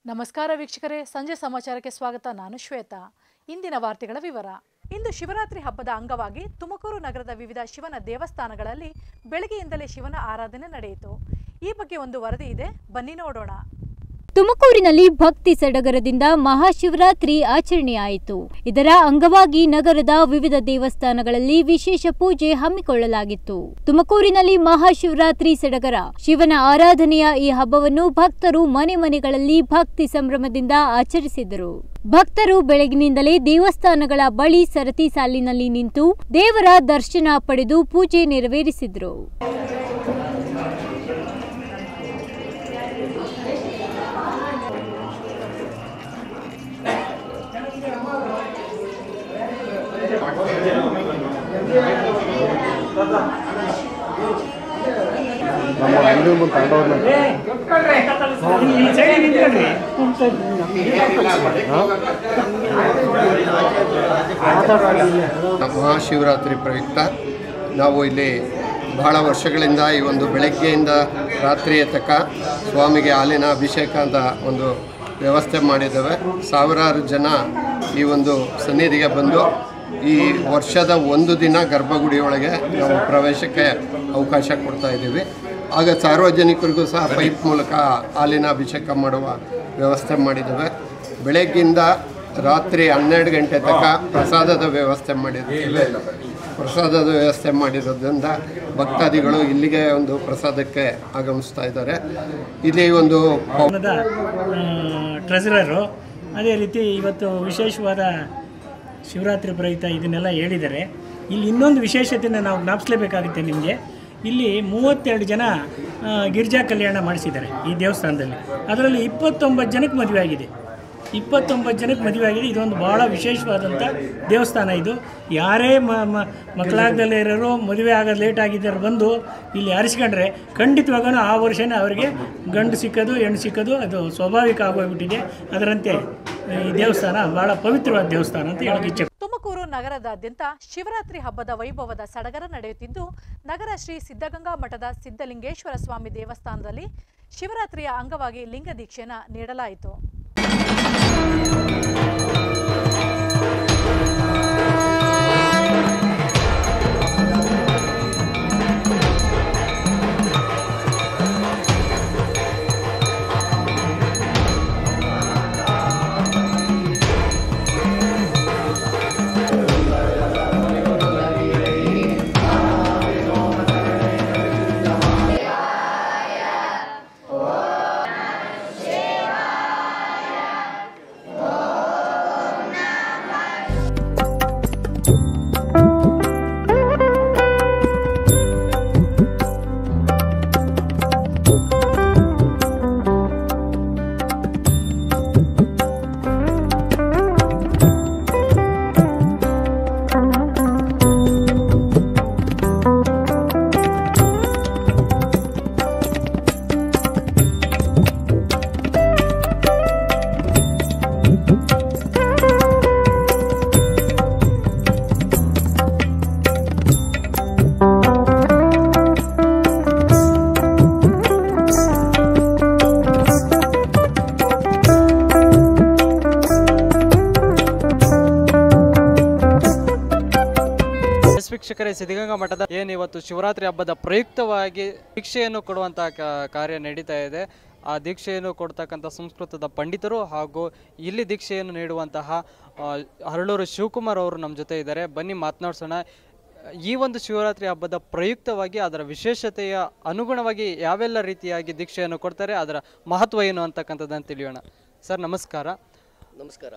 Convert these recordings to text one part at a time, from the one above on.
ನಮಸ್ಕಾರ ವೀಕ್ಷಕರೇ, ಸಂಜೆ ಸಮಾಚಾರಕ್ಕೆ ಸ್ವಾಗತ. ನಾನು ಶ್ವೇತಾ. ಇಂದಿನ ವಾರ್ತೆಗಳ ವಿವರ. ಇಂದು ಶಿವರಾತ್ರಿ ಹಬ್ಬದ ಅಂಗವಾಗಿ ತುಮಕೂರು ನಗರದ ವಿವಿಧ ಶಿವನ ದೇವಸ್ಥಾನಗಳಲ್ಲಿ ಬೆಳಗ್ಗೆಯಿಂದಲೇ ಶಿವನ ಆರಾಧನೆ ನಡೆಯಿತು. ಈ ಬಗ್ಗೆ ಒಂದು ವರದಿ ಇದೆ, ಬನ್ನಿ ನೋಡೋಣ. ತುಮಕೂರಿನಲ್ಲಿ ಭಕ್ತಿ ಸಡಗರದಿಂದ ಮಹಾಶಿವರಾತ್ರಿ ಆಚರಣೆಯಾಯಿತು. ಇದರ ಅಂಗವಾಗಿ ನಗರದ ವಿವಿಧ ದೇವಸ್ಥಾನಗಳಲ್ಲಿ ವಿಶೇಷ ಪೂಜೆ ಹಮ್ಮಿಕೊಳ್ಳಲಾಗಿತ್ತು. ತುಮಕೂರಿನಲ್ಲಿ ಮಹಾಶಿವರಾತ್ರಿ ಸಡಗರ. ಶಿವನ ಆರಾಧನೆಯ ಈ ಹಬ್ಬವನ್ನು ಭಕ್ತರು ಮನೆ ಮನೆಗಳಲ್ಲಿ ಭಕ್ತಿ ಸಂಭ್ರಮದಿಂದ ಆಚರಿಸಿದರು. ಭಕ್ತರು ಬೆಳಗಿನಿಂದಲೇ ದೇವಸ್ಥಾನಗಳ ಬಳಿ ಸರತಿ ಸಾಲಿನಲ್ಲಿ ನಿಂತು ದೇವರ ದರ್ಶನ ಪಡೆದು ಪೂಜೆ ನೆರವೇರಿಸಿದರು. ಮಹಾಶಿವರಾತ್ರಿ ಪ್ರಯುಕ್ತ ನಾವು ಇಲ್ಲಿ ಬಹಳ ವರ್ಷಗಳಿಂದ ಈ ಒಂದು ಬೆಳಗ್ಗೆಯಿಂದ ರಾತ್ರಿಯ ತನಕ ಸ್ವಾಮಿಗೆ ಹಾಲಿನ ಅಭಿಷೇಕ ಅಂತ ಒಂದು ವ್ಯವಸ್ಥೆ ಮಾಡಿದ್ದೇವೆ. ಸಾವಿರಾರು ಜನ ಈ ಒಂದು ಸನ್ನಿಧಿಗೆ ಬಂದು ಈ ವರ್ಷದ ಒಂದು ದಿನ ಗರ್ಭಗುಡಿಯೊಳಗೆ ನಾವು ಪ್ರವೇಶಕ್ಕೆ ಅವಕಾಶ ಕೊಡ್ತಾ ಇದ್ದೀವಿ. ಆಗ ಸಾರ್ವಜನಿಕರಿಗೂ ಸಹ ಪೈಪ್ ಮೂಲಕ ಹಾಲಿನ ಅಭಿಷೇಕ ಮಾಡುವ ವ್ಯವಸ್ಥೆ ಮಾಡಿದ್ದೇವೆ. ಬೆಳಗ್ಗಿಂದ ರಾತ್ರಿ 12 ಗಂಟೆ ತನಕ ಪ್ರಸಾದದ ವ್ಯವಸ್ಥೆ ಮಾಡಿದ್ದೇವೆ. ಪ್ರಸಾದದ ವ್ಯವಸ್ಥೆ ಮಾಡಿರೋದ್ರಿಂದ ಭಕ್ತಾದಿಗಳು ಇಲ್ಲಿಗೆ ಒಂದು ಪ್ರಸಾದಕ್ಕೆ ಆಗಮಿಸ್ತಾ ಇದ್ದಾರೆ. ಇಲ್ಲಿ ಒಂದು ಟ್ರೆಸರರು ಅದೇ ರೀತಿ ಇವತ್ತು ವಿಶೇಷವಾದ ಶಿವರಾತ್ರಿ ಪ್ರಯುಕ್ತ ಇದನ್ನೆಲ್ಲ ಹೇಳಿದ್ದಾರೆ. ಇಲ್ಲಿ ಇನ್ನೊಂದು ವಿಶೇಷತೆಯನ್ನು ನಾವು ಜ್ಞಾಪಿಸಲೇಬೇಕಾಗುತ್ತೆ ನಿಮಗೆ. ಇಲ್ಲಿ 32 ಜನ ಗಿರಿಜಾ ಕಲ್ಯಾಣ ಮಾಡಿಸಿದ್ದಾರೆ ಈ ದೇವಸ್ಥಾನದಲ್ಲಿ. ಅದರಲ್ಲಿ 29 ಜನಕ್ಕೆ ಮದುವೆ ಆಗಿದೆ. 29 ಜನಕ್ಕೆ ಮದುವೆ ಆಗಿದೆ. ಇದೊಂದು ಭಾಳ ವಿಶೇಷವಾದಂಥ ದೇವಸ್ಥಾನ. ಇದು ಯಾರೇ ಮಕ್ಕಳಾಗದಲ್ಲೇ ಇರೋರು, ಮದುವೆ ಆಗೋದು ಲೇಟ್ ಆಗಿದ್ದಾರೆ ಬಂದು ಇಲ್ಲಿ ಆರಿಸ್ಕೊಂಡ್ರೆ ಖಂಡಿತವಾಗೂ ಆ ವರ್ಷನೇ ಅವರಿಗೆ ಗಂಡು ಸಿಕ್ಕೋದು ಹೆಣ್ಣು ಸಿಕ್ಕೋದು ಅದು ಸ್ವಾಭಾವಿಕ ಆಗೋಗ್ಬಿಟ್ಟಿದೆ. ಅದರಂತೆ ಈ ದೇವಸ್ಥಾನ ಭಾಳ ಪವಿತ್ರವಾದ ದೇವಸ್ಥಾನ ಅಂತ ಹೇಳೋಕೆ ಇಚ್ಛೆ. ತುಮಕೂರು ನಗರದಾದ್ಯಂತ ಶಿವರಾತ್ರಿ ಹಬ್ಬದ ವೈಭವದ ಸಡಗರ ನಡೆಯುತ್ತಿದ್ದು, ನಗರ ಶ್ರೀ ಸಿದ್ಧಗಂಗಾ ಮಠದ ಸಿದ್ಧಲಿಂಗೇಶ್ವರ ಸ್ವಾಮಿ ದೇವಸ್ಥಾನದಲ್ಲಿ ಶಿವರಾತ್ರಿಯ ಅಂಗವಾಗಿ ಲಿಂಗ ದೀಕ್ಷೆಯನ್ನು ನೀಡಲಾಯಿತು. ವೀಕ್ಷಕರೇ, ಸಿದ್ಧಗಂಗಾ ಮಠದ ಇವತ್ತು ಶಿವರಾತ್ರಿ ಹಬ್ಬದ ಪ್ರಯುಕ್ತವಾಗಿ ದೀಕ್ಷೆಯನ್ನು ಕೊಡುವಂತಹ ಕಾರ್ಯ ನಡೀತಾ ಇದೆ. ಆ ದೀಕ್ಷೆಯನ್ನು ಕೊಡ್ತಕ್ಕಂಥ ಸಂಸ್ಕೃತದ ಪಂಡಿತರು ಹಾಗೂ ಇಲ್ಲಿ ದೀಕ್ಷೆಯನ್ನು ನೀಡುವಂತಹ ಹರಳೂರು ಶಿವಕುಮಾರ್ ಅವರು ನಮ್ಮ ಜೊತೆ ಇದ್ದಾರೆ. ಬನ್ನಿ ಮಾತನಾಡ್ಸೋಣ. ಈ ಒಂದು ಶಿವರಾತ್ರಿ ಹಬ್ಬದ ಪ್ರಯುಕ್ತವಾಗಿ ಅದರ ವಿಶೇಷತೆಯ ಅನುಗುಣವಾಗಿ ಯಾವೆಲ್ಲ ರೀತಿಯಾಗಿ ದೀಕ್ಷೆಯನ್ನು ಕೊಡ್ತಾರೆ, ಅದರ ಮಹತ್ವ ಏನು ಅಂತಕ್ಕಂಥದ್ದನ್ನು ತಿಳಿಯೋಣ. ಸರ್ ನಮಸ್ಕಾರ. ನಮಸ್ಕಾರ.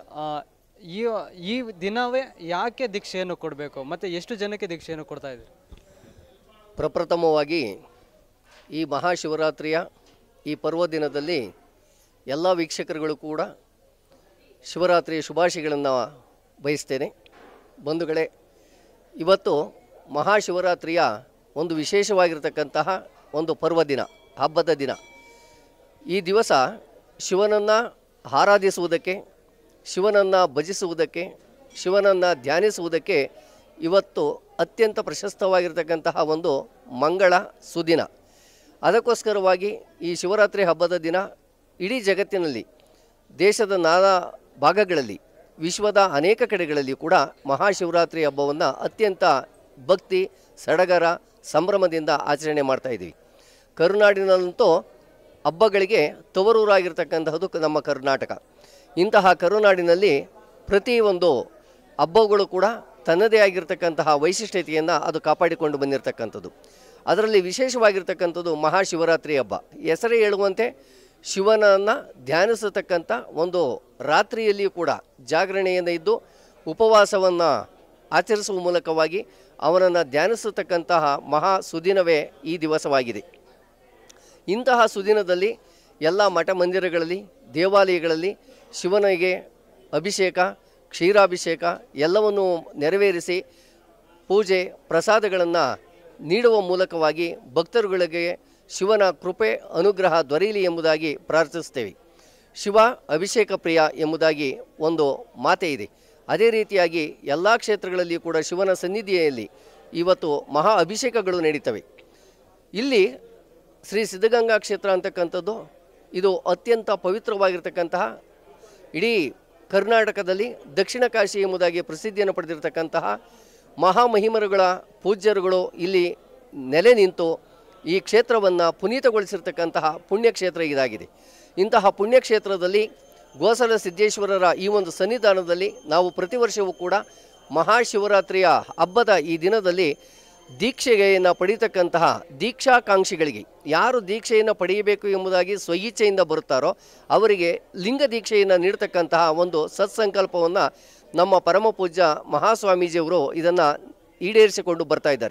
ಈ ದಿನವೇ ಯಾಕೆ ದೀಕ್ಷೆಯನ್ನು ಕೊಡಬೇಕು ಮತ್ತು ಎಷ್ಟು ಜನಕ್ಕೆ ದೀಕ್ಷೆಯನ್ನು ಕೊಡ್ತಾ ಇದ್ದೀರಿ? ಪ್ರಪ್ರಥಮವಾಗಿ ಈ ಮಹಾಶಿವರಾತ್ರಿಯ ಈ ಪರ್ವ ದಿನದಲ್ಲಿ ಎಲ್ಲ ವೀಕ್ಷಕರುಗಳು ಕೂಡ ಶಿವರಾತ್ರಿಯ ಶುಭಾಶಯಗಳನ್ನು ಬಯಸ್ತೇನೆ. ಬಂಧುಗಳೇ, ಇವತ್ತು ಮಹಾಶಿವರಾತ್ರಿಯ ಒಂದು ವಿಶೇಷವಾಗಿರತಕ್ಕಂತಹ ಒಂದು ಪರ್ವ ದಿನ, ಹಬ್ಬದ ದಿನ. ಈ ದಿವಸ ಶಿವನನ್ನು ಆರಾಧಿಸುವುದಕ್ಕೆ, ಶಿವನನ್ನು ಭಜಿಸುವುದಕ್ಕೆ, ಶಿವನನ್ನು ಧ್ಯಾನಿಸುವುದಕ್ಕೆ ಇವತ್ತು ಅತ್ಯಂತ ಪ್ರಶಸ್ತವಾಗಿರತಕ್ಕಂತಹ ಒಂದು ಮಂಗಳ ಸುದಿನ. ಅದಕ್ಕೋಸ್ಕರವಾಗಿ ಈ ಶಿವರಾತ್ರಿ ಹಬ್ಬದ ದಿನ ಇಡೀ ಜಗತ್ತಿನಲ್ಲಿ ದೇಶದ ನಾನಾ ಭಾಗಗಳಲ್ಲಿ, ವಿಶ್ವದ ಅನೇಕ ಕಡೆಗಳಲ್ಲಿ ಕೂಡ ಮಹಾಶಿವರಾತ್ರಿ ಹಬ್ಬವನ್ನು ಅತ್ಯಂತ ಭಕ್ತಿ, ಸಡಗರ, ಸಂಭ್ರಮದಿಂದ ಆಚರಣೆ ಮಾಡ್ತಾ ಇದ್ದೀವಿ. ಕರುನಾಡಿನಲ್ಲಂತೂ ಹಬ್ಬಗಳಿಗೆ ತವರೂರಾಗಿರ್ತಕ್ಕಂತಹದ್ದು ನಮ್ಮ ಕರ್ನಾಟಕ. ಇಂತಹ ಕರುನಾಡಿನಲ್ಲಿ ಪ್ರತಿಯೊಂದು ಹಬ್ಬಗಳು ಕೂಡ ತನ್ನದೇ ಆಗಿರ್ತಕ್ಕಂತಹ ವೈಶಿಷ್ಟ್ಯತೆಯನ್ನು ಅದು ಕಾಪಾಡಿಕೊಂಡು ಬಂದಿರತಕ್ಕಂಥದ್ದು. ಅದರಲ್ಲಿ ವಿಶೇಷವಾಗಿರ್ತಕ್ಕಂಥದ್ದು ಮಹಾಶಿವರಾತ್ರಿ ಹಬ್ಬ. ಹೆಸರೇ ಹೇಳುವಂತೆ ಶಿವನನ್ನು ಧ್ಯಾನಿಸತಕ್ಕಂಥ ಒಂದು ರಾತ್ರಿಯಲ್ಲಿಯೂ ಕೂಡ ಜಾಗರಣೆಯನ್ನು ಇದ್ದು ಉಪವಾಸವನ್ನು ಆಚರಿಸುವ ಮೂಲಕವಾಗಿ ಅವನನ್ನು ಧ್ಯಾನಿಸತಕ್ಕಂತಹ ಮಹಾ ಸುದಿನವೇ ಈ ದಿವಸವಾಗಿದೆ. ಇಂತಹ ಸುದಿನದಲ್ಲಿ ಎಲ್ಲ ಮಠ ಮಂದಿರಗಳಲ್ಲಿ, ದೇವಾಲಯಗಳಲ್ಲಿ ಶಿವನಿಗೆ ಅಭಿಷೇಕ, ಕ್ಷೀರಾಭಿಷೇಕ ಎಲ್ಲವನ್ನು ನೆರವೇರಿಸಿ ಪೂಜೆ, ಪ್ರಸಾದಗಳನ್ನು ನೀಡುವ ಮೂಲಕವಾಗಿ ಭಕ್ತರುಗಳಿಗೆ ಶಿವನ ಕೃಪೆ, ಅನುಗ್ರಹ ದೊರೆಯಲಿ ಎಂಬುದಾಗಿ ಪ್ರಾರ್ಥಿಸ್ತೇವೆ. ಶಿವ ಅಭಿಷೇಕ ಪ್ರಿಯ ಎಂಬುದಾಗಿ ಒಂದು ಮಾತೆ ಇದೆ. ಅದೇ ರೀತಿಯಾಗಿ ಎಲ್ಲ ಕ್ಷೇತ್ರಗಳಲ್ಲಿಯೂ ಕೂಡ ಶಿವನ ಸನ್ನಿಧಿಯಲ್ಲಿ ಇವತ್ತು ಮಹಾ ಅಭಿಷೇಕಗಳು ನಡೀತವೆ. ಇಲ್ಲಿ ಶ್ರೀ ಸಿದ್ಧಗಂಗಾ ಕ್ಷೇತ್ರ ಅಂತಕ್ಕಂಥದ್ದು ಇದು ಅತ್ಯಂತ ಪವಿತ್ರವಾಗಿರ್ತಕ್ಕಂತಹ, ಇಡೀ ಕರ್ನಾಟಕದಲ್ಲಿ ದಕ್ಷಿಣ ಕಾಶಿ ಎಂಬುದಾಗಿ ಪ್ರಸಿದ್ಧಿಯನ್ನು ಪಡೆದಿರತಕ್ಕಂತಹ ಮಹಾಮಹಿಮರುಗಳ ಪೂಜ್ಯರುಗಳು ಇಲ್ಲಿ ನೆಲೆ ನಿಂತು ಈ ಕ್ಷೇತ್ರವನ್ನು ಪುನೀತಗೊಳಿಸಿರ್ತಕ್ಕಂತಹ ಪುಣ್ಯಕ್ಷೇತ್ರ ಇದಾಗಿದೆ. ಇಂತಹ ಪುಣ್ಯಕ್ಷೇತ್ರದಲ್ಲಿ ಗೋಸಲ ಸಿದ್ದೇಶ್ವರರ ಈ ಒಂದು ಸನ್ನಿಧಾನದಲ್ಲಿ ನಾವು ಪ್ರತಿ ವರ್ಷವೂ ಕೂಡ ಮಹಾಶಿವರಾತ್ರಿಯ ಹಬ್ಬದ ಈ ದಿನದಲ್ಲಿ ದೀಕ್ಷೆಯನ್ನು ಪಡೀತಕ್ಕಂತಹ ದೀಕ್ಷಾಕಾಂಕ್ಷಿಗಳಿಗೆ, ಯಾರು ದೀಕ್ಷೆಯನ್ನು ಪಡೆಯಬೇಕು ಎಂಬುದಾಗಿ ಸ್ವಇಚ್ಛೆಯಿಂದ ಬರುತ್ತಾರೋ ಅವರಿಗೆ ಲಿಂಗ ದೀಕ್ಷೆಯನ್ನು ನೀಡತಕ್ಕಂತಹ ಒಂದು ಸತ್ಸಂಕಲ್ಪವನ್ನು ನಮ್ಮ ಪರಮ ಪೂಜ್ಯ ಮಹಾಸ್ವಾಮೀಜಿಯವರು ಇದನ್ನು ಈಡೇರಿಸಿಕೊಂಡು ಬರ್ತಾ ಇದ್ದಾರೆ.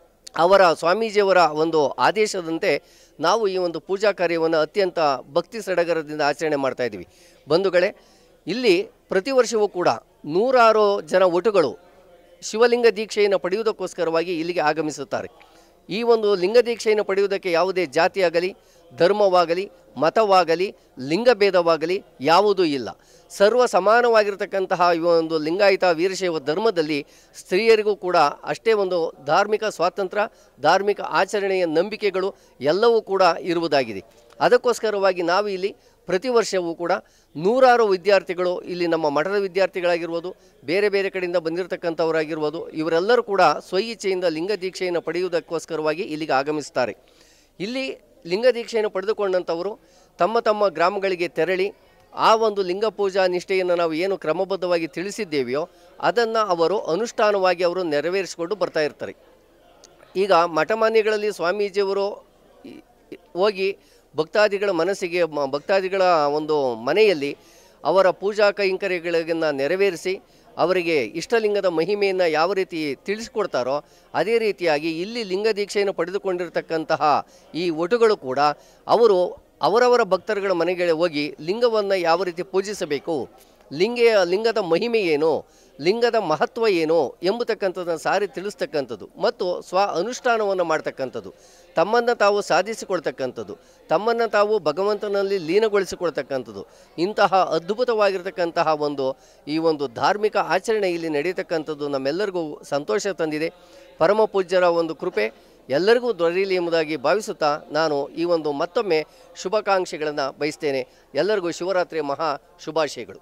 ಅವರ ಸ್ವಾಮೀಜಿಯವರ ಒಂದು ಆದೇಶದಂತೆ ನಾವು ಈ ಒಂದು ಪೂಜಾ ಕಾರ್ಯವನ್ನು ಅತ್ಯಂತ ಭಕ್ತಿ ಸಡಗರದಿಂದ ಆಚರಣೆ ಮಾಡ್ತಾ ಇದ್ದೀವಿ. ಬಂಧುಗಳೇ, ಇಲ್ಲಿ ಪ್ರತಿ ವರ್ಷವೂ ಕೂಡ 106 ಜನ ಒಟುಗಳು ಶಿವಲಿಂಗ ದೀಕ್ಷೆಯನ್ನು ಪಡೆಯುವುದಕ್ಕೋಸ್ಕರವಾಗಿ ಇಲ್ಲಿಗೆ ಆಗಮಿಸುತ್ತಾರೆ. ಈ ಒಂದು ಲಿಂಗ ದೀಕ್ಷೆಯನ್ನು ಪಡೆಯುವುದಕ್ಕೆ ಯಾವುದೇ ಜಾತಿಯಾಗಲಿ, ಧರ್ಮವಾಗಲಿ, ಮತವಾಗಲಿ, ಲಿಂಗಭೇದವಾಗಲಿ ಯಾವುದೂ ಇಲ್ಲ. ಸರ್ವ ಸಮಾನವಾಗಿರ್ತಕ್ಕಂತಹ ಈ ಒಂದು ಲಿಂಗಾಯತ ವೀರಶೈವ ಧರ್ಮದಲ್ಲಿ ಸ್ತ್ರೀಯರಿಗೂ ಕೂಡ ಅಷ್ಟೇ ಒಂದು ಧಾರ್ಮಿಕ ಸ್ವಾತಂತ್ರ್ಯ, ಧಾರ್ಮಿಕ ಆಚರಣೆಯ ನಂಬಿಕೆಗಳು ಎಲ್ಲವೂ ಕೂಡ ಇರುವುದಾಗಿದೆ. ಅದಕ್ಕೋಸ್ಕರವಾಗಿ ನಾವು ಇಲ್ಲಿ ಪ್ರತಿ ವರ್ಷವೂ ಕೂಡ 106 ವಿದ್ಯಾರ್ಥಿಗಳು, ಇಲ್ಲಿ ನಮ್ಮ ಮಠದ ವಿದ್ಯಾರ್ಥಿಗಳಾಗಿರ್ಬೋದು, ಬೇರೆ ಬೇರೆ ಕಡೆಯಿಂದ ಬಂದಿರತಕ್ಕಂಥವರಾಗಿರ್ಬೋದು, ಇವರೆಲ್ಲರೂ ಕೂಡ ಸ್ವಇಚ್ಛೆಯಿಂದ ಲಿಂಗ ದೀಕ್ಷೆಯನ್ನು ಪಡೆಯುವುದಕ್ಕೋಸ್ಕರವಾಗಿ ಇಲ್ಲಿಗೆ ಆಗಮಿಸ್ತಾರೆ. ಇಲ್ಲಿ ಲಿಂಗ ದೀಕ್ಷೆಯನ್ನು ಪಡೆದುಕೊಂಡಂಥವರು ತಮ್ಮ ತಮ್ಮ ಗ್ರಾಮಗಳಿಗೆ ತೆರಳಿ ಆ ಒಂದು ಲಿಂಗ ಪೂಜಾ ನಿಷ್ಠೆಯನ್ನು ನಾವು ಏನು ಕ್ರಮಬದ್ಧವಾಗಿ ತಿಳಿಸಿದ್ದೇವೆಯೋ ಅದನ್ನು ಅವರು ಅನುಷ್ಠಾನವಾಗಿ ಅವರು ನೆರವೇರಿಸಿಕೊಂಡು ಬರ್ತಾ ಇರ್ತಾರೆ. ಈಗ ಮಠಮಾನ್ಯಗಳಲ್ಲಿ ಸ್ವಾಮೀಜಿಯವರು ಹೋಗಿ ಭಕ್ತಾದಿಗಳ ಮನಸ್ಸಿಗೆ, ಭಕ್ತಾದಿಗಳ ಒಂದು ಮನೆಯಲ್ಲಿ ಅವರ ಪೂಜಾ ಕೈಂಕರ್ಯಗಳನ್ನು ನೆರವೇರಿಸಿ ಅವರಿಗೆ ಇಷ್ಟಲಿಂಗದ ಮಹಿಮೆಯನ್ನು ಯಾವ ರೀತಿ ತಿಳಿಸ್ಕೊಡ್ತಾರೋ ಅದೇ ರೀತಿಯಾಗಿ ಇಲ್ಲಿ ಲಿಂಗ ದೀಕ್ಷೆಯನ್ನು ಪಡೆದುಕೊಂಡಿರ್ತಕ್ಕಂತಹ ಈ ಒಟುಗಳು ಕೂಡ ಅವರು ಅವರವರ ಭಕ್ತರುಗಳ ಮನೆಗಳಿಗೆ ಹೋಗಿ ಲಿಂಗವನ್ನು ಯಾವ ರೀತಿ ಪೂಜಿಸಬೇಕು, ಲಿಂಗದ ಮಹಿಮೆ ಏನು, ಲಿಂಗದ ಮಹತ್ವ ಏನು ಎಂಬತಕ್ಕಂಥದ್ದನ್ನು ಸಾರಿ ತಿಳಿಸ್ತಕ್ಕಂಥದ್ದು ಮತ್ತು ಸ್ವ ಅನುಷ್ಠಾನವನ್ನು ಮಾಡ್ತಕ್ಕಂಥದ್ದು, ತಮ್ಮನ್ನು ತಾವು ಸಾಧಿಸಿಕೊಳ್ತಕ್ಕಂಥದ್ದು, ತಮ್ಮನ್ನು ತಾವು ಭಗವಂತನಲ್ಲಿ ಲೀನಗೊಳಿಸಿಕೊಳ್ತಕ್ಕಂಥದ್ದು, ಇಂತಹ ಅದ್ಭುತವಾಗಿರ್ತಕ್ಕಂತಹ ಈ ಒಂದು ಧಾರ್ಮಿಕ ಆಚರಣೆ ಇಲ್ಲಿ ನಡೆಯತಕ್ಕಂಥದ್ದು ನಮ್ಮೆಲ್ಲರಿಗೂ ಸಂತೋಷ ತಂದಿದೆ. ಪರಮ ಪೂಜ್ಯರ ಒಂದು ಕೃಪೆ ಎಲ್ಲರಿಗೂ ದೊರೆಯಲಿ ಎಂಬುದಾಗಿ ಭಾವಿಸುತ್ತಾ ನಾನು ಈ ಒಂದು ಮತ್ತೊಮ್ಮೆ ಶುಭಾಕಾಂಕ್ಷೆಗಳನ್ನು ಬಯಸ್ತೇನೆ. ಎಲ್ಲರಿಗೂ ಶಿವರಾತ್ರಿಯ ಮಹಾ ಶುಭಾಶಯಗಳು.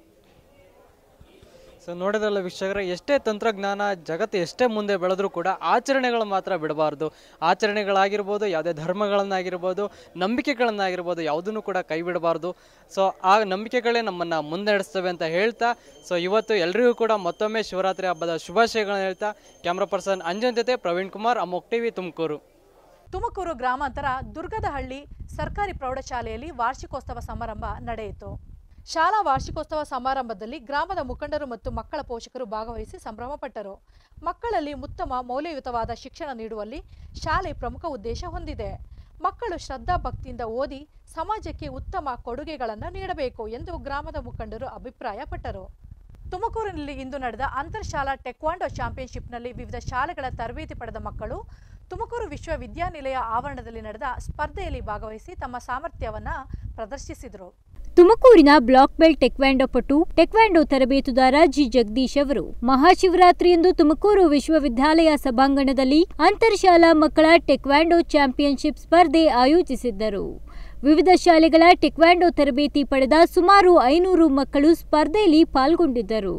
ಸೊ ನೋಡಿದ್ರಲ್ಲ ವೀಕ್ಷಕರೇ, ಎಷ್ಟೇ ತಂತ್ರಜ್ಞಾನ ಜಗತ್ತು ಎಷ್ಟೇ ಮುಂದೆ ಬೆಳೆದ್ರೂ ಕೂಡ ಆಚರಣೆಗಳು ಮಾತ್ರ ಬಿಡಬಾರ್ದು. ಆಚರಣೆಗಳಾಗಿರ್ಬೋದು, ಯಾವುದೇ ಧರ್ಮಗಳನ್ನಾಗಿರ್ಬೋದು, ನಂಬಿಕೆಗಳನ್ನಾಗಿರ್ಬೋದು, ಯಾವುದನ್ನು ಕೂಡ ಕೈ ಬಿಡಬಾರ್ದು. ಸೊ ಆ ನಂಬಿಕೆಗಳೇ ನಮ್ಮನ್ನು ಮುನ್ನಡೆಸ್ತವೆ ಅಂತ ಹೇಳ್ತಾ, ಸೊ ಇವತ್ತು ಎಲ್ರಿಗೂ ಕೂಡ ಮತ್ತೊಮ್ಮೆ ಶಿವರಾತ್ರಿ ಹಬ್ಬದ ಶುಭಾಶಯಗಳನ್ನ ಹೇಳ್ತಾ, ಕ್ಯಾಮ್ರಾ ಪರ್ಸನ್ ಅಂಜನ್ ಜೊತೆ ಪ್ರವೀಣ್ ಕುಮಾರ್, ಅಮೋಘ್ ಟಿವಿ, ತುಮಕೂರು. ತುಮಕೂರು ಗ್ರಾಮಾಂತರ ದುರ್ಗದಹಳ್ಳಿ ಸರ್ಕಾರಿ ಪ್ರೌಢಶಾಲೆಯಲ್ಲಿ ವಾರ್ಷಿಕೋತ್ಸವ ಸಮಾರಂಭ ನಡೆಯಿತು. ಶಾಲಾ ವಾರ್ಷಿಕೋತ್ಸವ ಸಮಾರಂಭದಲ್ಲಿ ಗ್ರಾಮದ ಮುಖಂಡರು ಮತ್ತು ಮಕ್ಕಳ ಪೋಷಕರು ಭಾಗವಹಿಸಿ ಸಂಭ್ರಮಪಟ್ಟರು. ಮಕ್ಕಳಲ್ಲಿ ಉತ್ತಮ ಮೌಲ್ಯಯುತವಾದ ಶಿಕ್ಷಣ ನೀಡುವಲ್ಲಿ ಶಾಲೆ ಪ್ರಮುಖ ಉದ್ದೇಶ ಹೊಂದಿದೆ. ಮಕ್ಕಳು ಶ್ರದ್ಧಾ ಭಕ್ತಿಯಿಂದ ಓದಿ ಸಮಾಜಕ್ಕೆ ಉತ್ತಮ ಕೊಡುಗೆಗಳನ್ನು ನೀಡಬೇಕು ಎಂದು ಗ್ರಾಮದ ಮುಖಂಡರು ಅಭಿಪ್ರಾಯಪಟ್ಟರು. ತುಮಕೂರಿನಲ್ಲಿ ಇಂದು ನಡೆದ ಅಂತರ್ಶಾಲಾ ಟೆಕ್ವಾಂಡೋ ಚಾಂಪಿಯನ್ಶಿಪ್ನಲ್ಲಿ ವಿವಿಧ ಶಾಲೆಗಳ ತರಬೇತಿ ಪಡೆದ ಮಕ್ಕಳು ತುಮಕೂರು ವಿಶ್ವವಿದ್ಯಾನಿಲಯ ಆವರಣದಲ್ಲಿ ನಡೆದ ಸ್ಪರ್ಧೆಯಲ್ಲಿ ಭಾಗವಹಿಸಿ ತಮ್ಮ ಸಾಮರ್ಥ್ಯವನ್ನು ಪ್ರದರ್ಶಿಸಿದರು. ತುಮಕೂರಿನ ಬ್ಲಾಕ್ ಬೆಲ್ಟ್ ಟೆಕ್ವಾಂಡೋ ಪಟು, ಟೆಕ್ವಾಂಡೋ ತರಬೇತುದಾರ ಜಿ ಜಗದೀಶ್ ಅವರು ಮಹಾಶಿವರಾತ್ರಿಯಂದು ತುಮಕೂರು ವಿಶ್ವವಿದ್ಯಾಲಯ ಸಭಾಂಗಣದಲ್ಲಿ ಅಂತರ್ಶಾಲಾ ಮಕ್ಕಳ ಟೆಕ್ವಾಂಡೋ ಚಾಂಪಿಯನ್ಶಿಪ್ ಸ್ಪರ್ಧೆ ಆಯೋಜಿಸಿದ್ದರು. ವಿವಿಧ ಶಾಲೆಗಳ ಟೆಕ್ವಾಂಡೋ ತರಬೇತಿ ಪಡೆದ ಸುಮಾರು 500 ಮಕ್ಕಳು ಸ್ಪರ್ಧೆಯಲ್ಲಿ ಪಾಲ್ಗೊಂಡಿದ್ದರು.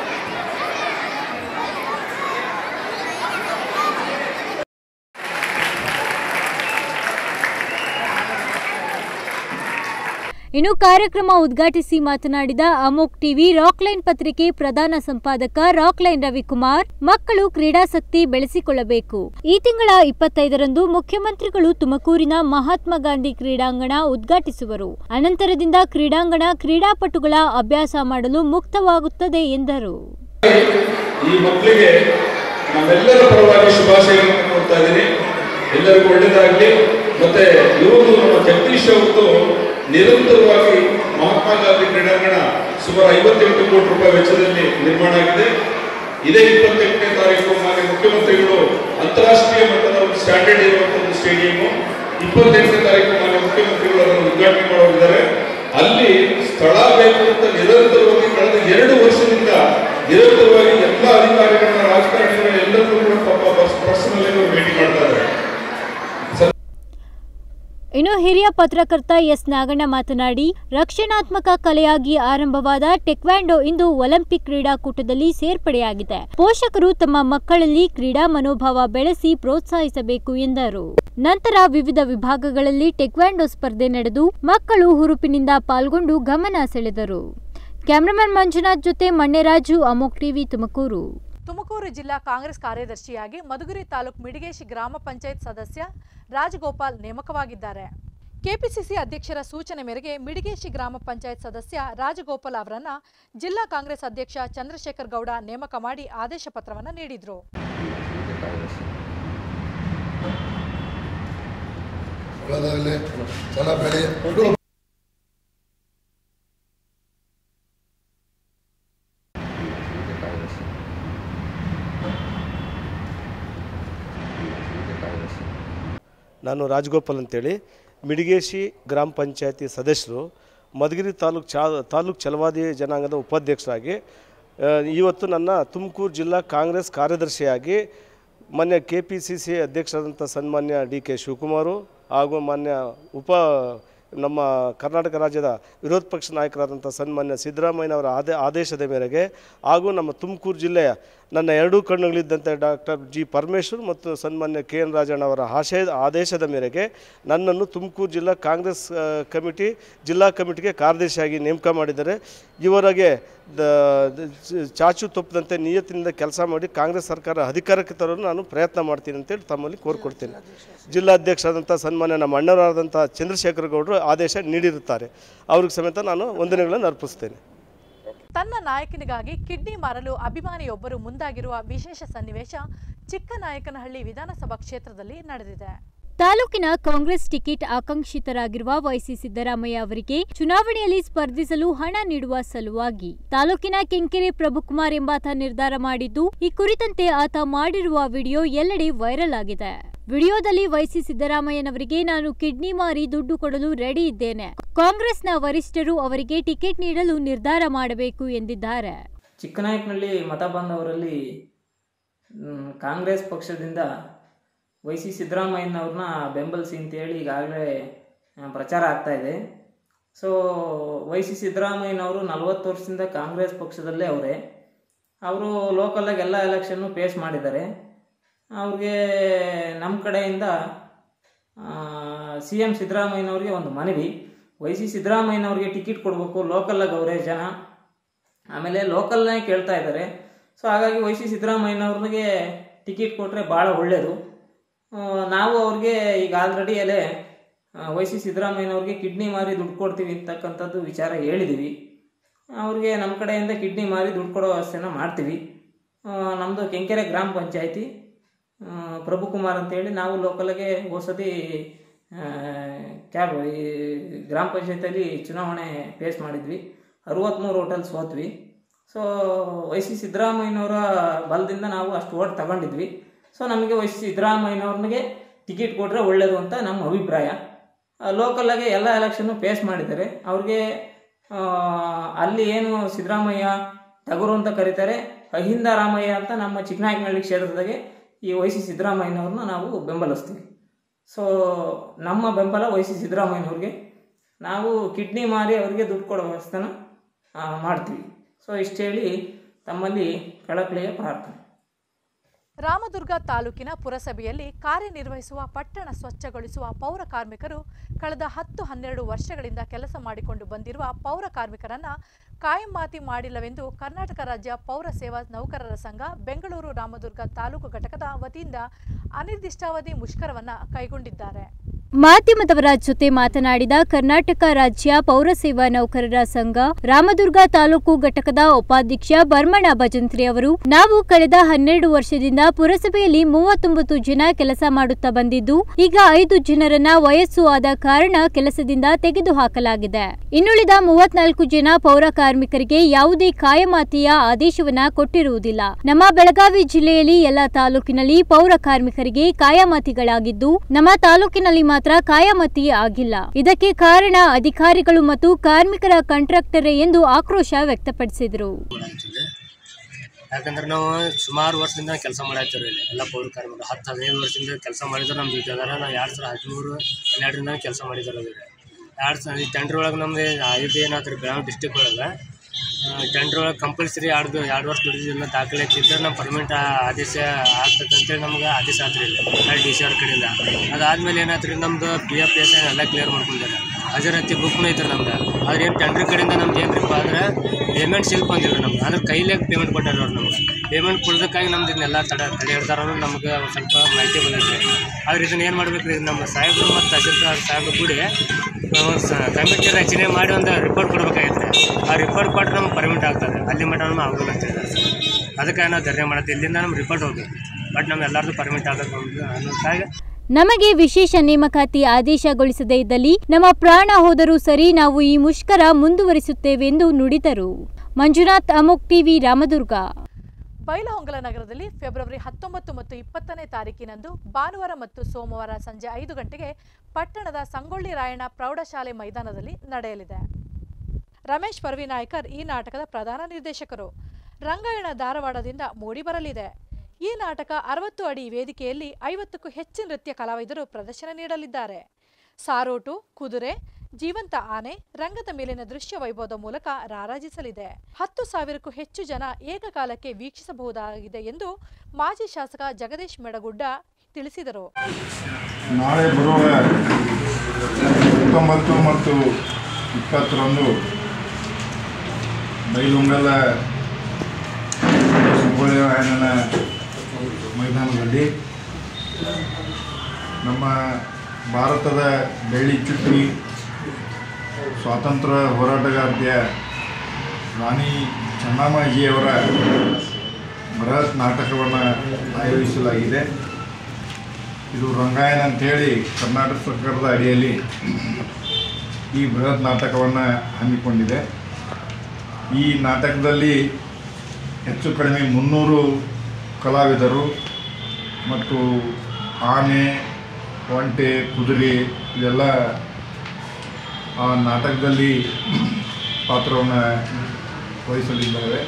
ಇನ್ನು ಕಾರ್ಯಕ್ರಮ ಉದ್ಘಾಟಿಸಿ ಮಾತನಾಡಿದ ಅಮೋಘ್ ಟಿವಿ ರಾಕ್ಲೈನ್ ಪತ್ರಿಕೆ ಪ್ರಧಾನ ಸಂಪಾದಕ ರಾಕ್ಲೈನ್ ರವಿಕುಮಾರ್, ಮಕ್ಕಳು ಕ್ರೀಡಾಸಕ್ತಿ ಬೆಳೆಸಿಕೊಳ್ಳಬೇಕು. ಈ ತಿಂಗಳ 25ರಂದು ಮುಖ್ಯಮಂತ್ರಿಗಳು ತುಮಕೂರಿನ ಮಹಾತ್ಮ ಗಾಂಧಿ ಕ್ರೀಡಾಂಗಣ ಉದ್ಘಾಟಿಸುವರು. ಅನಂತರದಿಂದ ಕ್ರೀಡಾಂಗಣ ಕ್ರೀಡಾಪಟುಗಳ ಅಭ್ಯಾಸ ಮಾಡಲು ಮುಕ್ತವಾಗುತ್ತದೆ ಎಂದರು. ಈ ಮಕ್ಕಳಿಗೆ ನಮ್ಮೆಲ್ಲರ ಪರವಾಗಿ ಶುಭಾಶಯಗಳನ್ನು ಕೊಡ್ತಾ ಇದ್ದೀನಿ. ಎಲ್ಲರಿಗೂ ಒಳ್ಳೆಯದಾಗಲಿ. ಮತ್ತೆ ಇವರು ನಮ್ಮ ಜಗದೀಶ್ ಅವತ್ತು ನಿರಂತರವಾಗಿ ಮಹಾತ್ಮ ಗಾಂಧಿ ಕ್ರೀಡಾಂಗಣ ಸುಮಾರು 58 ಕೋಟಿ ರೂಪಾಯಿ ವೆಚ್ಚದಲ್ಲಿ ನಿರ್ಮಾಣ ಆಗಿದೆ. ಇದೇ 28ನೇ ತಾರೀಕು ಮಾನ್ಯ ಮುಖ್ಯಮಂತ್ರಿಗಳು ಅಂತಾರಾಷ್ಟ್ರೀಯ ಮಟ್ಟದ ಒಂದು ಸ್ಟ್ಯಾಂಡರ್ಡ್ ಇರುವಂತಹ ಒಂದು ಸ್ಟೇಡಿಯಂ 28ನೇ ತಾರೀಕು ಮಾನ್ಯ ಮುಖ್ಯಮಂತ್ರಿಗಳು ಅದನ್ನು ಉದ್ಘಾಟನೆ ಮಾಡೋರಿದ್ದಾರೆ. ಅಲ್ಲಿ ಸ್ಥಳ ಬೇಕು ಅಂತ ನಿರಂತರವಾಗಿ ಕಳೆದ 2 ವರ್ಷದಿಂದ ನಿರಂತರವಾಗಿ ಎಲ್ಲ ಅಧಿಕಾರಿಗಳನ್ನ ರಾಜಕಾರಣಿಗಳ ಎಲ್ಲರಿಗೂ ಕೂಡ ಪಾಪ ಪರ್ಸನಲ್ ಆಗಿ ಭೇಟಿ ಮಾಡ್ತಾ ಇದ್ದಾರೆ. ಇನ್ನು ಹಿರಿಯ ಪತ್ರಕರ್ತ ಎಸ್ ನಾಗಣ್ಣ ಮಾತನಾಡಿ, ರಕ್ಷಣಾತ್ಮಕ ಕಲೆಯಾಗಿ ಆರಂಭವಾದ ಟೆಕ್ವಾಂಡೋ ಇಂದು ಒಲಿಂಪಿಕ್ ಕ್ರೀಡಾಕೂಟದಲ್ಲಿ ಸೇರ್ಪಡೆಯಾಗಿದೆ. ಪೋಷಕರು ತಮ್ಮ ಮಕ್ಕಳಲ್ಲಿ ಕ್ರೀಡಾ ಮನೋಭಾವ ಬೆಳೆಸಿ ಪ್ರೋತ್ಸಾಹಿಸಬೇಕು ಎಂದರು. ನಂತರ ವಿವಿಧ ವಿಭಾಗಗಳಲ್ಲಿ ಟೆಕ್ವಾಂಡೋ ಸ್ಪರ್ಧೆ ನಡೆದು ಮಕ್ಕಳು ಹುರುಪಿನಿಂದ ಪಾಲ್ಗೊಂಡು ಗಮನ ಸೆಳೆದರು. ಕ್ಯಾಮರಾಮನ್ ಮಂಜುನಾಥ್ ಜೊತೆ ಮಣ್ಣೆರಾಜು, ಅಮೋಘ್ ಟಿವಿ, ತುಮಕೂರು. ತುಮಕೂರು ಜಿಲ್ಲಾ ಕಾಂಗ್ರೆಸ್ ಕಾರ್ಯದರ್ಶಿಯಾಗಿ ಮಧುಗಿರಿ ತಾಲೂಕು ಮಿಡಿಗೇಶಿ ಗ್ರಾಮ ಪಂಚಾಯತ್ ಸದಸ್ಯ ರಾಜಗೋಪಾಲ್ ನೇಮಕವಾಗಿದ್ದಾರೆ. ಕೆಪಿಸಿಸಿ ಅಧ್ಯಕ್ಷರ ಸೂಚನೆ ಮೇರೆಗೆ ಮಿಡಿಗೇಶಿ ಗ್ರಾಮ ಪಂಚಾಯತ್ ಸದಸ್ಯ ರಾಜಗೋಪಾಲ್ ಅವರನ್ನ ಜಿಲ್ಲಾ ಕಾಂಗ್ರೆಸ್ ಅಧ್ಯಕ್ಷ ಚಂದ್ರಶೇಖರ್ ಗೌಡ ನೇಮಕ ಮಾಡಿ ಆದೇಶ ಪತ್ರವನ್ನು ನೀಡಿದರು. ನಾನು ರಾಜಗೋಪಾಲ್ ಅಂತೇಳಿ ಮಿಡಿಗೇಶಿ ಗ್ರಾಮ ಪಂಚಾಯತಿ ಸದಸ್ಯರು, ಮಧುಗಿರಿ ತಾಲೂಕು ಛಲವಾದಿ ಜನಾಂಗದ ಉಪಾಧ್ಯಕ್ಷರಾಗಿ ಇವತ್ತು ನನ್ನ ತುಮಕೂರು ಜಿಲ್ಲಾ ಕಾಂಗ್ರೆಸ್ ಕಾರ್ಯದರ್ಶಿಯಾಗಿ ಮಾನ್ಯ KPCC ಅಧ್ಯಕ್ಷರಾದಂಥ ಸನ್ಮಾನ್ಯ DK ಶಿವಕುಮಾರು ಹಾಗೂ ಮಾನ್ಯ ನಮ್ಮ ಕರ್ನಾಟಕ ರಾಜ್ಯದ ವಿರೋಧ ಪಕ್ಷ ನಾಯಕರಾದಂಥ ಸನ್ಮಾನ್ಯ ಸಿದ್ದರಾಮಯ್ಯನವರ ಆದೇಶದ ಮೇರೆಗೆ ಹಾಗೂ ನಮ್ಮ ತುಮಕೂರು ಜಿಲ್ಲೆಯ ನನ್ನ 2 ಕಣ್ಣುಗಳಿದ್ದಂತೆ ಡಾಕ್ಟರ್ G ಪರಮೇಶ್ವರ್ ಮತ್ತು ಸನ್ಮಾನ್ಯ KN ರಾಜಣ್ಣವರ ಆದೇಶದ ಮೇರೆಗೆ ನನ್ನನ್ನು ತುಮಕೂರು ಜಿಲ್ಲಾ ಕಾಂಗ್ರೆಸ್ ಜಿಲ್ಲಾ ಕಮಿಟಿಗೆ ಕಾರ್ಯದರ್ಶಿಯಾಗಿ ನೇಮಕ ಮಾಡಿದ್ದಾರೆ. ಇವರಿಗೆ ಚಾಚು ತಪ್ಪದಂತೆ ನಿಯತ್ತಿನಿಂದ ಕೆಲಸ ಮಾಡಿ ಕಾಂಗ್ರೆಸ್ ಸರ್ಕಾರ ಅಧಿಕಾರಕ್ಕೆ ತರಲು ನಾನು ಪ್ರಯತ್ನ ಮಾಡ್ತೀನಿ ಅಂತೇಳಿ ತಮ್ಮಲ್ಲಿ ಕೋರ್ಕೊಡ್ತೇನೆ. ಜಿಲ್ಲಾಧ್ಯಕ್ಷರಾದಂಥ ಸನ್ಮಾನ್ಯ ನಮ್ಮ ಅಣ್ಣವರಾದಂಥ ಚಂದ್ರಶೇಖರ್ ಗೌಡರು ಆದೇಶ ನೀಡಿರುತ್ತಾರೆ. ಅವ್ರಿಗೆ ಸಮೇತ ನಾನು ವಂದನೆಗಳನ್ನು ಅರ್ಪಿಸ್ತೇನೆ. ತನ್ನ ನಾಯಕನಿಗಾಗಿ ಕಿಡ್ನಿ ಮಾರಲು ಅಭಿಮಾನಿಯೊಬ್ಬರು ಮುಂದಾಗಿರುವ ವಿಶೇಷ ಸನ್ನಿವೇಶ ಚಿಕ್ಕನಾಯಕನಹಳ್ಳಿ ವಿಧಾನಸಭಾ ಕ್ಷೇತ್ರದಲ್ಲಿ ನಡೆದಿದೆ. ತಾಲೂಕಿನ ಕಾಂಗ್ರೆಸ್ ಟಿಕೆಟ್ ಆಕಾಂಕ್ಷಿತರಾಗಿರುವ ವೈಸಿ ಸಿದ್ದರಾಮಯ್ಯ ಅವರಿಗೆ ಚುನಾವಣೆಯಲ್ಲಿ ಸ್ಪರ್ಧಿಸಲು ಹಣ ನೀಡುವ ಸಲುವಾಗಿ ತಾಲೂಕಿನ ಕೆಂಕೆರೆ ಪ್ರಭುಕುಮಾರ್ ಎಂಬಾತ ನಿರ್ಧಾರ ಮಾಡಿದ್ದು, ಈ ಕುರಿತಂತೆ ಆತ ಮಾಡಿರುವ ವಿಡಿಯೋ ಎಲ್ಲೆಡೆ ವೈರಲ್ ಆಗಿದೆ. ವಿಡಿಯೋದಲ್ಲಿ ವೈಸಿ ಸಿದ್ದರಾಮಯ್ಯನವರಿಗೆ ನಾನು ಕಿಡ್ನಿ ಮಾರಿ ದುಡ್ಡು ಕೊಡಲು ರೆಡಿ ಇದ್ದೇನೆ, ಕಾಂಗ್ರೆಸ್ನ ವರಿಷ್ಠರು ಅವರಿಗೆ ಟಿಕೆಟ್ ನೀಡಲು ನಿರ್ಧಾರ ಮಾಡಬೇಕು ಎಂದಿದ್ದಾರೆ. ಚಿಕ್ಕನಾಯಕನಹಳ್ಳಿ ಮತ ಬಂದವರಲ್ಲಿ ಕಾಂಗ್ರೆಸ್ ಪಕ್ಷದಿಂದ ವೈಸಿ ಸಿದ್ದರಾಮಯ್ಯನವ್ರನ್ನ ಬೆಂಬಲಿಸಿ ಅಂತೇಳಿ ಈಗಾಗಲೇ ಪ್ರಚಾರ ಆಗ್ತಾ ಇದೆ. ಸೊ ವೈಸಿ ಸಿದ್ದರಾಮಯ್ಯನವರು 40 ವರ್ಷದಿಂದ ಕಾಂಗ್ರೆಸ್ ಪಕ್ಷದಲ್ಲೇ ಅವರೇ. ಅವರು ಲೋಕಲಾಗಿ ಎಲ್ಲ ಎಲೆಕ್ಷನ್ನು ಫೇಸ್ ಮಾಡಿದ್ದಾರೆ. ಅವ್ರಿಗೆ ನಮ್ಮ ಕಡೆಯಿಂದ CM ಸಿದ್ದರಾಮಯ್ಯನವ್ರಿಗೆ ಒಂದು ಮನವಿ, ವೈಸಿ ಸಿದ್ದರಾಮಯ್ಯನವ್ರಿಗೆ ಟಿಕೆಟ್ ಕೊಡಬೇಕು, ಲೋಕಲಾಗಿ ಅವರೇ ಜನ, ಆಮೇಲೆ ಲೋಕಲ್ನೇ ಕೇಳ್ತಾ ಇದ್ದಾರೆ. ಸೊ ಹಾಗಾಗಿ ವೈಸಿ ಸಿದ್ದರಾಮಯ್ಯನವ್ರಿಗೆ ಟಿಕೆಟ್ ಕೊಟ್ಟರೆ ಭಾಳ ಒಳ್ಳೆಯದು. ನಾವು ಅವ್ರಿಗೆ ಈಗ ಆಲ್ರೆಡಿ ಅಲ್ಲೇ ವೈಸಿ ಸಿದ್ದರಾಮಯ್ಯನವ್ರಿಗೆ ಕಿಡ್ನಿ ಮಾರಿ ದುಡ್ಡು ಕೊಡ್ತೀವಿ ಅಂತಕ್ಕಂಥದ್ದು ವಿಚಾರ ಹೇಳಿದ್ದೀವಿ. ಅವ್ರಿಗೆ ನಮ್ಮ ಕಡೆಯಿಂದ ಕಿಡ್ನಿ ಮಾರಿ ದುಡ್ಡು ಕೊಡೋ ವ್ಯವಸ್ಥೆನ ಮಾಡ್ತೀವಿ. ನಮ್ಮದು ಕೆಂಕೆರೆ ಗ್ರಾಮ ಪಂಚಾಯತಿ ಪ್ರಭುಕುಮಾರ್ ಅಂತೇಳಿ ನಾವು ಲೋಕಲ್ಗೆ ಹೋಸತಿ ಈ ಗ್ರಾಮ ಪಂಚಾಯತಿಯಲ್ಲಿ ಚುನಾವಣೆ ಫೇಸ್ ಮಾಡಿದ್ವಿ. 63 ಹೋಟೆಲ್ ಸೋತ್ವಿ. ಸೊ ವೈಸಿ ಸಿದ್ದರಾಮಯ್ಯನವರ ಬಲದಿಂದ ನಾವು ಅಷ್ಟು ಓಟ್ ತಗೊಂಡಿದ್ವಿ. ಸೊ ನಮಗೆ ವೈಸಿ ಸಿದ್ದರಾಮಯ್ಯನವ್ರಿಗೆ ಟಿಕೆಟ್ ಕೊಟ್ಟರೆ ಒಳ್ಳೆಯದು ಅಂತ ನಮ್ಮ ಅಭಿಪ್ರಾಯ. ಲೋಕಲ್ಲಾಗೆ ಎಲ್ಲ ಎಲೆಕ್ಷನ್ನು ಫೇಸ್ ಮಾಡಿದ್ದಾರೆ. ಅವ್ರಿಗೆ ಅಲ್ಲಿ ಏನು ಸಿದ್ದರಾಮಯ್ಯ ಟಗರು ಅಂತ ಕರೀತಾರೆ, ಅಹಿಂದ ರಾಮಯ್ಯ ಅಂತ ನಮ್ಮ ಚಿಕ್ಕನಾಯಕನಹಳ್ಳಿ ಕ್ಷೇತ್ರದಾಗೆ ಈ ವೈಸಿ ಸಿದ್ದರಾಮಯ್ಯನವ್ರನ್ನ ನಾವು ಬೆಂಬಲಿಸ್ತೀವಿ. ಸೊ ನಮ್ಮ ಬೆಂಬಲ ವೈಸಿ ಸಿದ್ದರಾಮಯ್ಯನವ್ರಿಗೆ. ನಾವು ಕಿಡ್ನಿ ಮಾರಿ ಅವರಿಗೆ ದುಡ್ಡು ಕೊಡೋ ವ್ಯವಸ್ಥೆನ ಮಾಡ್ತೀವಿ. ಸೊ ಇಷ್ಟು ಹೇಳಿ ತಮ್ಮಲ್ಲಿ ಕಳಕಳಿಯ ಪ್ರಾರ್ಥನೆ. ರಾಮದುರ್ಗ ತಾಲೂಕಿನ ಪುರಸಭೆಯಲ್ಲಿ ಕಾರ್ಯನಿರ್ವಹಿಸುವ ಪಟ್ಟಣ ಸ್ವಚ್ಛಗೊಳಿಸುವ ಪೌರ ಕಾರ್ಮಿಕರು ಕಳೆದ 10-12 ವರ್ಷಗಳಿಂದ ಕೆಲಸ ಮಾಡಿಕೊಂಡು ಬಂದಿರುವ ಪೌರ ಕಾರ್ಮಿಕರನ್ನ ಕಾಯಂಮಾತಿ ಮಾಡಿಲ್ಲವೆಂದು ಕರ್ನಾಟಕ ರಾಜ್ಯ ಪೌರ ಸೇವಾ ನೌಕರರ ಸಂಘ ಬೆಂಗಳೂರು ರಾಮದುರ್ಗ ತಾಲೂಕು ಘಟಕದ ವತಿಯಿಂದ ಅನಿರ್ದಿಷ್ಟಾವಧಿ ಮುಷ್ಕರವನ್ನು ಕೈಗೊಂಡಿದ್ದಾರೆ. ಮಾಧ್ಯಮದವರ ಜೊತೆ ಮಾತನಾಡಿದ ಕರ್ನಾಟಕ ರಾಜ್ಯ ಪೌರ ಸೇವಾ ನೌಕರರ ಸಂಘ ರಾಮದುರ್ಗ ತಾಲೂಕು ಘಟಕದ ಉಪಾಧ್ಯಕ್ಷ ಬರ್ಮಣ ಭಜಂತ್ರಿ ಅವರು, ನಾವು ಕಳೆದ 12 ವರ್ಷದಿಂದ ಪುರಸಭೆಯಲ್ಲಿ 39 ಜನ ಕೆಲಸ ಮಾಡುತ್ತಾ ಬಂದಿದ್ದು, ಈಗ 5 ಜನರನ್ನ ವಯಸ್ಸು ಆದ ಕಾರಣ ಕೆಲಸದಿಂದ ತೆಗೆದುಹಾಕಲಾಗಿದೆ. ಇನ್ನುಳಿದ 34 ಜನ ಪೌರ ಕಾರ್ಮಿಕರಿಗೆ ಯಾವುದೇ ಕಾಯಮಾತಿಯ ಆದೇಶವನ್ನ ಕೊಟ್ಟಿರುವುದಿಲ್ಲ. ನಮ್ಮ ಬೆಳಗಾವಿ ಜಿಲ್ಲೆಯಲ್ಲಿ ಎಲ್ಲ ತಾಲೂಕಿನಲ್ಲಿ ಪೌರ ಕಾರ್ಮಿಕರಿಗೆ ಕಾಯಮಾತಿಗಳಾಗಿದ್ದು, ನಮ್ಮ ತಾಲೂಕಿನಲ್ಲಿ ಮಾತ್ರ ಕಾಯಮಾತಿ ಆಗಿಲ್ಲ. ಇದಕ್ಕೆ ಕಾರಣ ಅಧಿಕಾರಿಗಳು ಮತ್ತು ಕಾರ್ಮಿಕರ ಕಾಂಟ್ರಾಕ್ಟರೇ ಎಂದು ಆಕ್ರೋಶ ವ್ಯಕ್ತಪಡಿಸಿದರು. ಯಾಕಂದ್ರೆ ನಾವು ಸುಮಾರು ವರ್ಷದಿಂದ ಕೆಲಸ ಮಾಡಾಯ್ತೀವಿ ಇಲ್ಲಿ ಎಲ್ಲ ಪೌರ ಕಾರ್ಮಿಕರು 10-15 ವರ್ಷದಿಂದ ಕೆಲಸ ಮಾಡಿದ್ರೆ ನಮ್ಮ ಜೊತೆ ಅದಾರ. ನಾವು 2013-12ರಿಂದ ಕೆಲಸ ಮಾಡಿದ್ದಾರೆ. 2000 ಟೆಂಡ್ರ್ ಒಳಗೆ ನಮ್ದು ಇದು ಏನಾದ್ರು ಬೆಳಗಾವಿ ಡಿಸ್ಟಿಕ್ ಒಳಗೆ ಟೆಂಡ್ರ್ ಒಳಗೆ ಕಂಪಲ್ಸರಿ 2 ವರ್ಷ ದುಡಿದಿಲ್ಲ ದಾಖಲೆ ಇದ್ದರೆ ನಮ್ಮ ಪರ್ಮನೆಂಟ್ ಆದೇಶ ಆಗ್ತದಂತೇಳಿ ನಮ್ಗೆ ಆದೇಶ ಆತ್ರಿ ಇಲ್ಲಿ DC ಕಡೆಯಿಂದ. ಅದಾದಮೇಲೆ ಏನಾಯ್ತು ರೀ, ನಮ್ಮದು PF ಎಲ್ಲ ಕ್ಲಿಯರ್ ಮಾಡ್ಕೊಂಡಿದ್ದಾರೆ. ಹಾಜರಾತಿ ಬುಕ್ನೂ ಐತ್ರಿ ನಮ್ದು. ಆದ್ರೆ ಏನು ಟೆಂಡ್ರ್ ಕಡೆಯಿಂದ ನಮ್ದು ಏನ್ರಿಪ್ಪ ಅಂದ್ರೆ ಪೇಮೆಂಟ್ ಸಿಲ್ಪ್ ಬಂದಿಲ್ಲ ನಮ್ಗೆ. ಅದ್ರ ಕೈಲೇ ಪೇಮೆಂಟ್ ಕೊಟ್ಟಾರ ಅವ್ರು ನಮ್ಗೆ. ಪೇಮೆಂಟ್ ಕೊಡೋದಕ್ಕಾಗಿ ನಮ್ದು ಇದನ್ನೆಲ್ಲ ತಡೆ ಹಿಡ್ದಾರ ನಮ್ಗೆ ಸ್ವಲ್ಪ ಮಾಹಿತಿ ಬಂದೈತೆ. ಆದ್ರೆ ಇದನ್ನ ಏನು ಮಾಡ್ಬೇಕು ರೀ, ನಮ್ಮ ಸಾಹೇಬರು ಮತ್ತು ತಹಸೀಲ್ದಾರ್ ಸಾಹೇಬರು ಕೂಡಿ ಕಮಿಟಿ ರಚನೆ ಮಾಡಿ ಒಂದು ರಿಪೋರ್ಟ್ ಕೊಡ್ಬೇಕಾಗಿತ್ತು. ಆ ರಿಪೋರ್ಟ್ ಕೊಟ್ಟರೆ ನಮ್ಗೆ ಪರ್ಮಿಟ್ ಆಗ್ತದೆ. ಅಲ್ಲಿ ಮಟ್ಟ ನಮ್ಗೆ ಆಗೋಲ್ಲ ಅಂತ ಹೇಳಿದ್ದಾರೆ ಸರ್. ಅದಕ್ಕೆ ನಾವು ಧರಣಿ ಮಾಡತ್ತೀವಿ. ಇಲ್ಲಿಂದ ನಮ್ಗೆ ರಿಪೋರ್ಟ್ ಹೋಗ್ಬೇಕು, ಬಟ್ ನಮ್ಮ ಎಲ್ಲರದ್ದು ಪರ್ಮಿಟ್ ಆಗಬೇಕು ಅನ್ನೋದಾಗಿ ನಮಗೆ ವಿಶೇಷ ನೇಮಕಾತಿ ಆದೇಶಗೊಳಿಸದೇ ಇದ್ದಲ್ಲಿ ನಮ್ಮ ಪ್ರಾಣ ಹೋದರೂ ಸರಿ, ನಾವು ಈ ಮುಷ್ಕರ ಮುಂದುವರಿಸುತ್ತೇವೆ ಎಂದು ನುಡಿದರು. ಮಂಜುನಾಥ್, ಅಮೋಘ್ ಟಿವಿ, ರಾಮದುರ್ಗ. ಬೈಲಹೊಂಗಲ ನಗರದಲ್ಲಿ ಫೆಬ್ರವರಿ 19 ಮತ್ತು 20ನೇ ತಾರೀಕಿನಂದು ಭಾನುವಾರ ಮತ್ತು ಸೋಮವಾರ ಸಂಜೆ 5 ಗಂಟೆಗೆ ಪಟ್ಟಣದ ಸಂಗೊಳ್ಳಿ ರಾಯಣ್ಣ ಪ್ರೌಢಶಾಲೆ ಮೈದಾನದಲ್ಲಿ ನಡೆಯಲಿದೆ. ರಮೇಶ್ ಪರ್ವಿನಾಯ್ಕರ್ ಈ ನಾಟಕದ ಪ್ರಧಾನ ನಿರ್ದೇಶಕರು. ರಂಗಾಯಣ ಧಾರವಾಡದಿಂದ ಮೂಡಿಬರಲಿದೆ. ಈ ನಾಟಕ 60 ಅಡಿ ವೇದಿಕೆಯಲ್ಲಿ 50ಕ್ಕೂ ಹೆಚ್ಚು ನೃತ್ಯ ಕಲಾವಿದರು ಪ್ರದರ್ಶನ ನೀಡಲಿದ್ದಾರೆ. ಸಾರೋಟು, ಕುದುರೆ, ಜೀವಂತ ಆನೆ, ರಂಗದ ಮೇಲಿನ ದೃಶ್ಯ ವೈಭವದ ಮೂಲಕ ರಾರಾಜಿಸಲಿದೆ. 10,000ಕ್ಕೂ ಹೆಚ್ಚು ಜನ ಏಕಕಾಲಕ್ಕೆ ವೀಕ್ಷಿಸಬಹುದಾಗಿದೆ ಎಂದು ಮಾಜಿ ಶಾಸಕ ಜಗದೀಶ್ ಮೆಡಗುಡ್ಡ ತಿಳಿಸಿದರು. ನಾಳೆ ಬರುವ 19 ಮತ್ತು 20ರಂದು ಬೈಲಹೊಂಗಲ ಸಂಗೊಳ್ಳಿ ರಾಯಣ್ಣನ ಮೈದಾನದಲ್ಲಿ ನಮ್ಮ ಭಾರತದ ಬೆಳ್ಳಿ ಚುಕ್ಕಿ ಸ್ವಾತಂತ್ರ್ಯ ಹೋರಾಟಗಾರ್ತಿಯ ರಾಣಿ ಚೆನ್ನಮ್ಮಾಜಿಯವರ ಬೃಹತ್ ನಾಟಕವನ್ನು ಆಯೋಜಿಸಲಾಗಿದೆ. ಇದು ರಂಗಾಯಣ ಅಂಥೇಳಿ ಕರ್ನಾಟಕ ಸರ್ಕಾರದ ಅಡಿಯಲ್ಲಿ ಈ ಬೃಹತ್ ನಾಟಕವನ್ನು ಹಮ್ಮಿಕೊಂಡಿದೆ. ಈ ನಾಟಕದಲ್ಲಿ ಹೆಚ್ಚು ಕಡಿಮೆ 300 ಕಲಾವಿದರು ಮತ್ತು ಆನೆ, ಒಂಟೆ, ಕುದುರೆ ಇದೆಲ್ಲ ಆ ನಾಟಕದಲ್ಲಿ ಪಾತ್ರವನ್ನು ವಹಿಸಲಿದ್ದಾರೆ.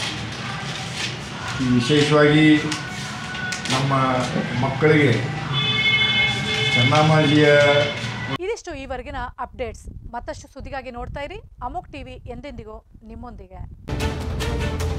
ವಿಶೇಷವಾಗಿ ನಮ್ಮ ಮಕ್ಕಳಿಗೆ ಚೆನ್ನಮ್ಮಾಜಿಯ ಇದಿಷ್ಟು ಈವರೆಗಿನ ಅಪ್ಡೇಟ್ಸ್. ಮತ್ತಷ್ಟು ಸುದ್ದಿಗಾಗಿ ನೋಡ್ತಾ ಇರಿ ಅಮೋಘ್ ಟಿವಿ, ಎಂದೆಂದಿಗೂ ನಿಮ್ಮೊಂದಿಗೆ.